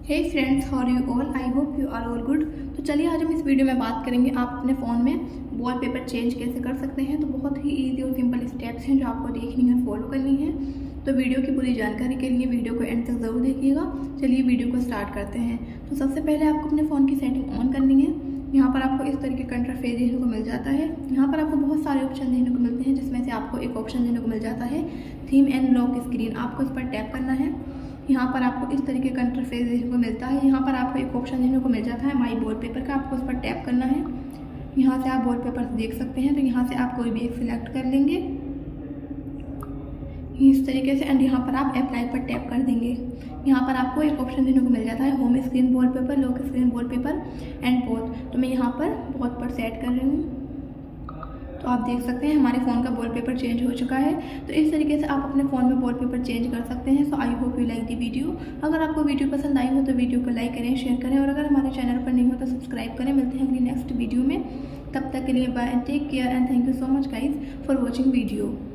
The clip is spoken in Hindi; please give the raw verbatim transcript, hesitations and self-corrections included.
Hey friends, how are you all? I hope you are all good. तो चलिए आज हम इस वीडियो में बात करेंगे आप अपने फ़ोन में वॉलपेपर चेंज कैसे कर सकते हैं। तो बहुत ही इजी और सिंपल स्टेप्स हैं जो आपको देखनी है, फॉलो करनी है। तो वीडियो की पूरी जानकारी के लिए वीडियो को एंड तक ज़रूर देखिएगा। चलिए वीडियो को स्टार्ट करते हैं। तो सबसे पहले आपको अपने फ़ोन की सेटिंग ऑन करनी है। यहाँ पर आपको इस तरीके का इंटरफेस देखने को मिल जाता है। यहाँ पर आपको बहुत सारे ऑप्शन देखने को मिलते हैं, जिसमें से आपको एक ऑप्शन देखने को मिल जाता है थीम एंड लॉक स्क्रीन। आपको इस पर टैप करना है। यहाँ पर आपको इस तरीके का इंटरफेस देखने को मिलता है। यहाँ पर आपको एक ऑप्शन देखने को मिल जाता है माई वॉलपेपर का। आपको उस पर टैप करना है। यहाँ से आप वॉलपेपर देख सकते हैं। तो यहाँ से आप कोई भी एक सिलेक्ट कर लेंगे इस तरीके से, एंड यहाँ पर आप अप्लाई पर टैप कर देंगे। यहाँ पर आपको एक ऑप्शन देखने को मिल जाता है home screen wallpaper, lock screen wallpaper and both. तो मैं यहाँ पर बोथ पर सेट कर रही हूँ। तो आप देख सकते हैं हमारे फ़ोन का वॉलपेपर चेंज हो चुका है। तो इस तरीके से आप अपने फ़ोन में वॉलपेपर चेंज कर सकते हैं। So I hope you like the video. अगर आपको वीडियो पसंद आई हो तो वीडियो को लाइक करें, शेयर करें, और अगर हमारे चैनल पर नहीं हो तो सब्सक्राइब करें। मिलते हैं अगली नेक्स्ट वीडियो में। तब तक के लिए bye, take care and thank you so much guys for watching video.